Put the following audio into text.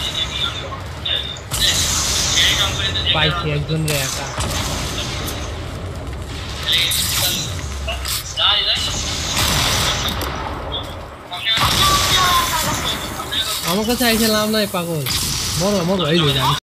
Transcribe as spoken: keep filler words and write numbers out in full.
পাইছি একজন রে একা আমার কাছে আইছিলাম নাই পাগল মরো মরো এই যে